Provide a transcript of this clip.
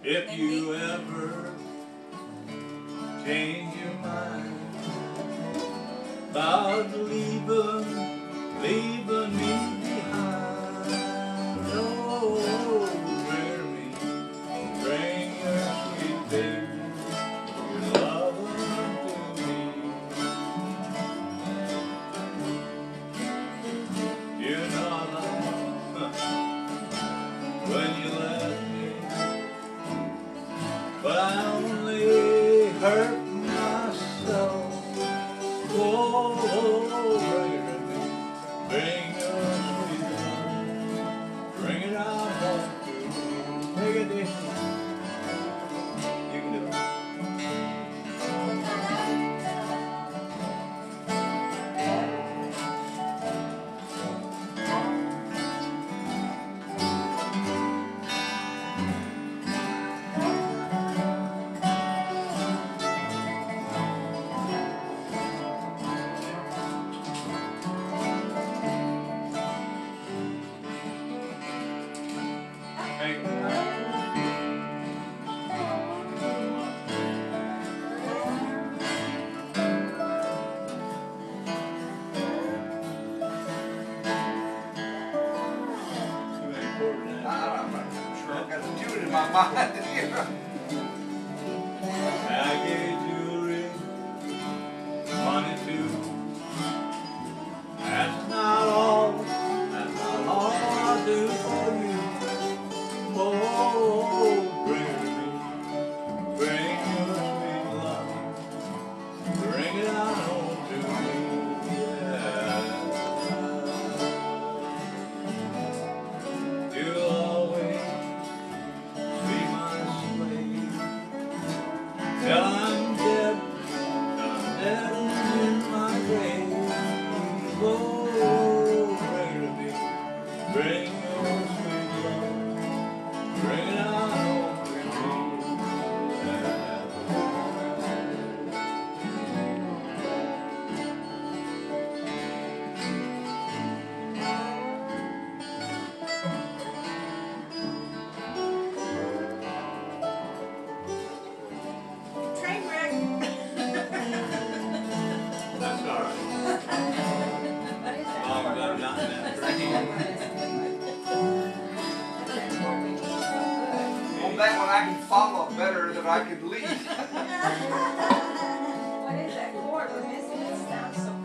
If you ever change your mind about leaving me behind, oh, bring me, bring your sweet baby, your love unto me. You know I like when you left me, but I only hurt myself. Oh, bring your sweet love, bring it out home to me. Take it easy. You can do it. I'm sure I've got to do it in my mind. I gave you a ring, money too. That's not all I do for you. Oh, bring me, bring your sweet love, bring it on home to me. Yeah. You'll always be my slave till I'm dead in my grave. Oh, bring me, bring your sweet love, bring it on home to me. Train wreck. That's all right. What is that? Long as I'm not in that train. On that one I can follow better than I can lead. What is that chord we're missing? It sounds so